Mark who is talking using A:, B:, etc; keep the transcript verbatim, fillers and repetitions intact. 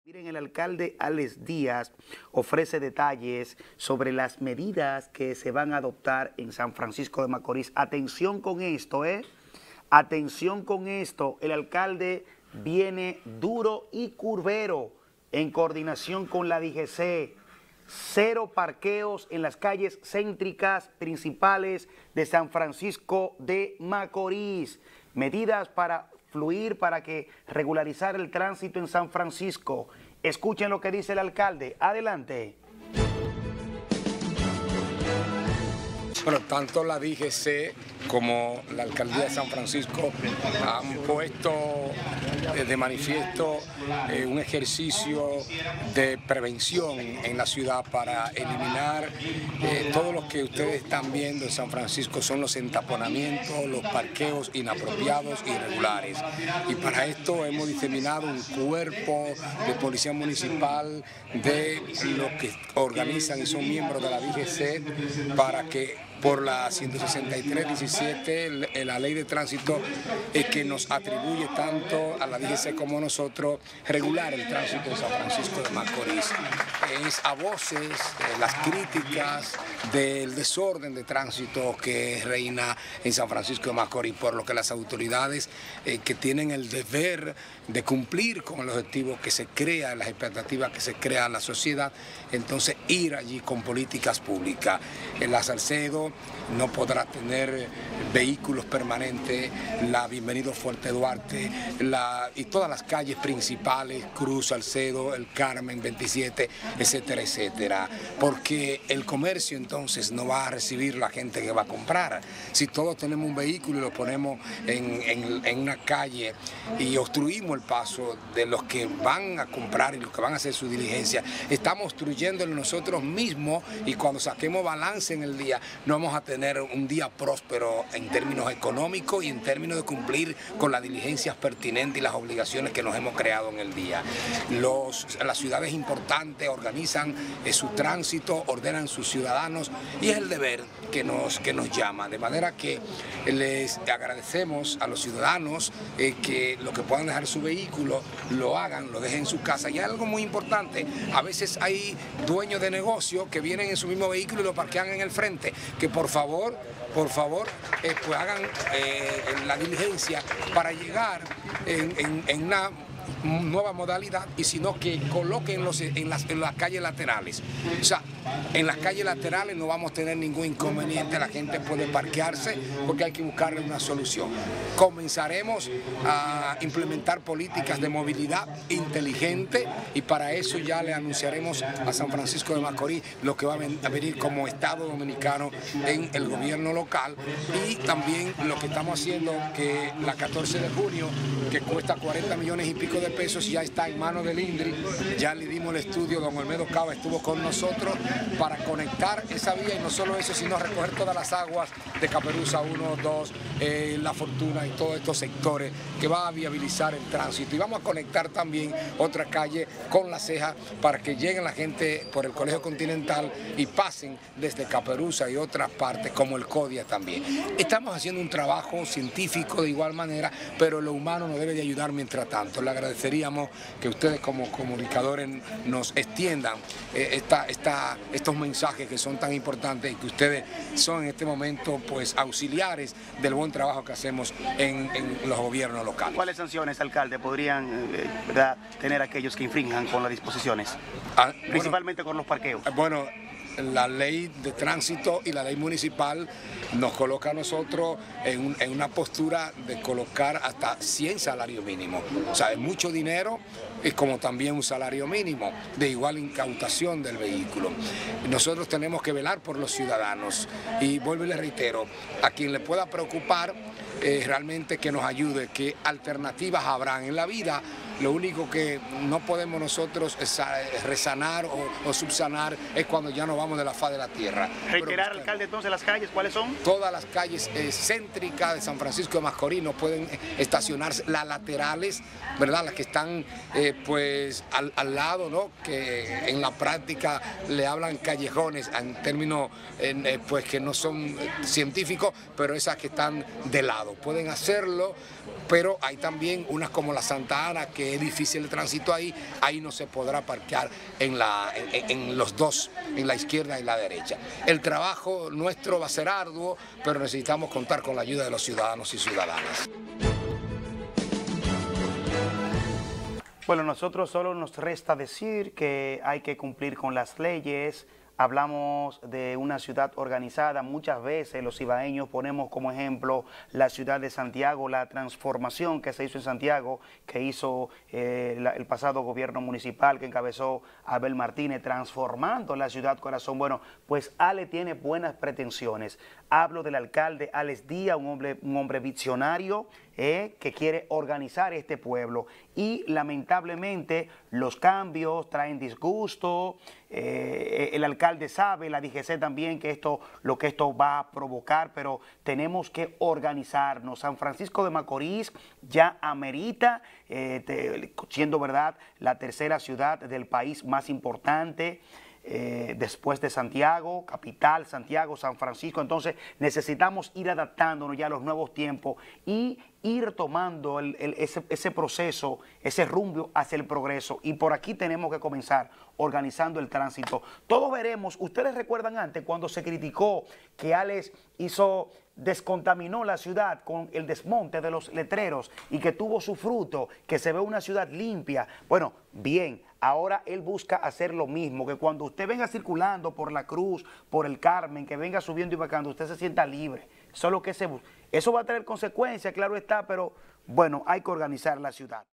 A: Miren, el alcalde Alex Díaz ofrece detalles sobre las medidas que se van a adoptar en San Francisco de Macorís. Atención con esto, ¿eh? Atención con esto. El alcalde viene duro y curvero en coordinación con la D G C. Cero parqueos en las calles céntricas principales de San Francisco de Macorís. Medidas para fluir, para que regularizar el tránsito en San Francisco. Escuchen lo que dice el alcalde. Adelante.
B: Bueno, tanto la D G C como la alcaldía de San Francisco han puesto de manifiesto eh, un ejercicio de prevención en la ciudad para eliminar eh, todo lo que ustedes están viendo en San Francisco son los entaponamientos, los parqueos inapropiados e irregulares. Y para esto hemos diseminado un cuerpo de policía municipal de los que organizan y son miembros de la D G C para que por la ciento sesenta y tres diecisiete, la ley de tránsito eh, que nos atribuye tanto a la D G C como a nosotros regular el tránsito en San Francisco de Macorís. Es a voces eh, las críticas del desorden de tránsito que reina en San Francisco de Macorís, por lo que las autoridades eh, que tienen el deber de cumplir con el objetivo que se crea, las expectativas que se crea en la sociedad, entonces ir allí con políticas públicas. En la Salcedo no podrá tener vehículos permanentes, la Bienvenido Fuerte Duarte la, y todas las calles principales, Cruz, Salcedo, El Carmen, veintisiete, etcétera, etcétera, porque el comercio entonces no va a recibir la gente que va a comprar. Si todos tenemos un vehículo y lo ponemos en, en, en una calle y obstruimos el paso de los que van a comprar y los que van a hacer su diligencia, estamos obstruyéndolo nosotros mismos y cuando saquemos balance en el día, no vamos a tener un día próspero en términos económicos y en términos de cumplir con las diligencias pertinentes y las obligaciones que nos hemos creado en el día. Los, las ciudades importantes organizan eh, su tránsito, ordenan sus ciudadanos y es el deber que nos, que nos llama. De manera que les agradecemos a los ciudadanos eh, que lo que puedan dejar su vehículo lo hagan, lo dejen en su casa. Y hay algo muy importante, a veces hay dueños de negocio que vienen en su mismo vehículo y lo parquean en el frente, que por favor, por favor, eh, pues hagan eh, la diligencia para llegar en, en, en una nueva modalidad y sino que coloquenlos en las, en las calles laterales. O sea, en las calles laterales no vamos a tener ningún inconveniente, la gente puede parquearse porque hay que buscarle una solución. Comenzaremos a implementar políticas de movilidad inteligente y para eso ya le anunciaremos a San Francisco de Macorís lo que va a venir como Estado Dominicano en el gobierno local y también lo que estamos haciendo que la catorce de junio, que cuesta cuarenta millones y pico de pesos, ya está en manos del INDRI, ya le dimos el estudio, don Olmedo Cava estuvo con nosotros para conectar esa vía y no solo eso, sino recoger todas las aguas de Caperuza uno, dos, eh, La Fortuna y todos estos sectores que va a viabilizar el tránsito. Y vamos a conectar también otra calle con La Ceja para que lleguen la gente por el Colegio Continental y pasen desde Caperuza y otras partes como el Codia también. Estamos haciendo un trabajo científico de igual manera, pero lo humano nos debe de ayudar mientras tanto. Le agradeceríamos que ustedes como comunicadores nos extiendan eh, esta, esta, estos mensajes que son tan importantes y que ustedes son en este momento pues auxiliares del buen trabajo que hacemos en, en los gobiernos locales.
A: ¿Cuáles sanciones, alcalde, podrían eh, ¿verdad, tener aquellos que infrinjan con las disposiciones?
B: Ah,
A: Principalmente
B: bueno,
A: con los parqueos.
B: Bueno, la ley de tránsito y la ley municipal nos coloca a nosotros en, un, en una postura de colocar hasta cien salarios mínimos. O sea, es mucho dinero y como también un salario mínimo de igual incautación del vehículo. Nosotros tenemos que velar por los ciudadanos y vuelvo y le reitero, a quien le pueda preocupar eh, realmente que nos ayude, que alternativas habrán en la vida. Lo único que no podemos nosotros resanar o, o subsanar es cuando ya nos vamos de la faz de la tierra.
A: Reiterar, alcalde, entonces las calles, ¿cuáles son?
B: Todas las calles eh, céntricas de San Francisco de Macorís no pueden estacionarse, las laterales, ¿verdad? Las que están eh, pues al, al lado, ¿no? Que en la práctica le hablan callejones en términos eh, pues que no son científicos, pero esas que están de lado. Pueden hacerlo, pero hay también unas como la Santa Ana que que es difícil el tránsito ahí, ahí no se podrá parquear en, la, en, en los dos, en la izquierda y la derecha. El trabajo nuestro va a ser arduo, pero necesitamos contar con la ayuda de los ciudadanos y ciudadanas.
A: Bueno, nosotros solo nos resta decir que hay que cumplir con las leyes. Hablamos de una ciudad organizada, muchas veces los ibaeños ponemos como ejemplo la ciudad de Santiago, la transformación que se hizo en Santiago, que hizo eh, la, el pasado gobierno municipal que encabezó Abel Martínez, transformando la ciudad corazón. Bueno, pues Ale tiene buenas pretensiones. Hablo del alcalde Alex Díaz, un hombre, un hombre visionario, eh, que quiere organizar este pueblo, y lamentablemente los cambios traen disgusto. Eh, el alcalde sabe, la D G C también, que esto, lo que esto va a provocar, pero tenemos que organizarnos. San Francisco de Macorís ya amerita, eh, te, siendo verdad la tercera ciudad del país más importante, Eh, después de Santiago, capital, Santiago, San Francisco. Entonces necesitamos ir adaptándonos ya a los nuevos tiempos y ir tomando el, el, ese, ese proceso, ese rumbo hacia el progreso. Y por aquí tenemos que comenzar organizando el tránsito. Todos veremos, ustedes recuerdan antes cuando se criticó que Alex hizo, descontaminó la ciudad con el desmonte de los letreros y que tuvo su fruto, que se ve una ciudad limpia. Bueno, bien, ahora él busca hacer lo mismo, que cuando usted venga circulando por la Cruz, por el Carmen, que venga subiendo y bajando, usted se sienta libre. Eso es lo que se busca. Eso va a traer consecuencias, claro está, pero bueno, hay que organizar la ciudad.